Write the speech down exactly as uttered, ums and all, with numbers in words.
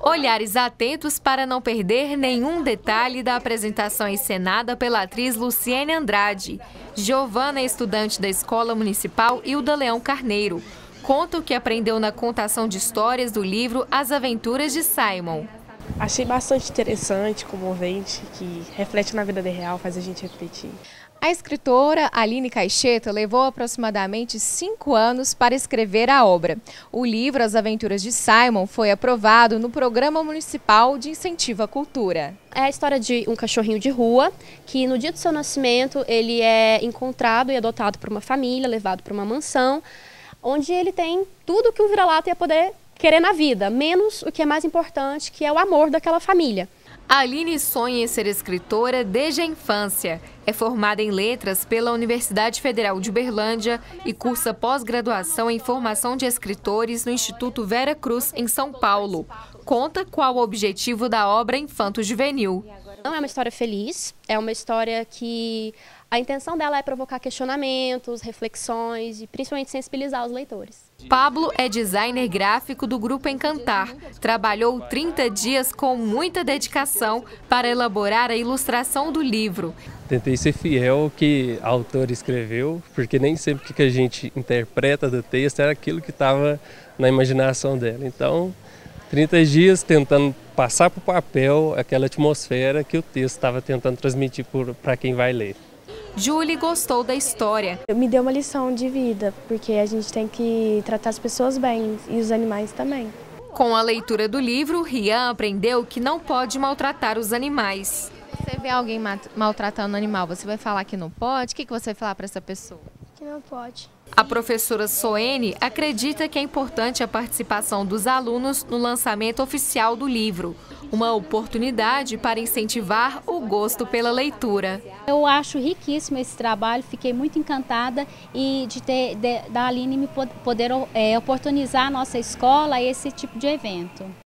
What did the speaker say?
Olhares atentos para não perder nenhum detalhe da apresentação encenada pela atriz Luciene Andrade. Giovana é estudante da Escola Municipal Hilda Leão Carneiro. Conta o que aprendeu na contação de histórias do livro As Aventuras de Simon. Achei bastante interessante, comovente, que reflete na vida real, faz a gente refletir. A escritora Aline Caixeta levou aproximadamente cinco anos para escrever a obra. O livro As Aventuras de Simon foi aprovado no Programa Municipal de Incentivo à Cultura. É a história de um cachorrinho de rua que no dia do seu nascimento ele é encontrado e adotado por uma família, levado para uma mansão, onde ele tem tudo que um vira-lata ia poder querer na vida, menos o que é mais importante, que é o amor daquela família. A Aline sonha em ser escritora desde a infância. É formada em letras pela Universidade Federal de Uberlândia e cursa pós-graduação em formação de escritores no Instituto Vera Cruz, em São Paulo. Conta qual o objetivo da obra infanto-juvenil. Não é uma história feliz, é uma história que a intenção dela é provocar questionamentos, reflexões e principalmente sensibilizar os leitores. Pablo é designer gráfico do Grupo Encantar. Trabalhou trinta dias com muita dedicação para elaborar a ilustração do livro. Tentei ser fiel ao que a autora escreveu, porque nem sempre o que a gente interpreta do texto era aquilo que estava na imaginação dela. Então, trinta dias tentando passar para o papel aquela atmosfera que o texto estava tentando transmitir para quem vai ler. Julie gostou da história. Me deu uma lição de vida, porque a gente tem que tratar as pessoas bem e os animais também. Com a leitura do livro, Rian aprendeu que não pode maltratar os animais. Você vê alguém maltratando um animal, você vai falar que não pode? O que você vai falar para essa pessoa? Que não pode. A professora Soene acredita que é importante a participação dos alunos no lançamento oficial do livro, uma oportunidade para incentivar o gosto pela leitura. Eu acho riquíssimo esse trabalho, fiquei muito encantada e de ter de, da Aline me poder é, oportunizar a nossa escola a esse tipo de evento.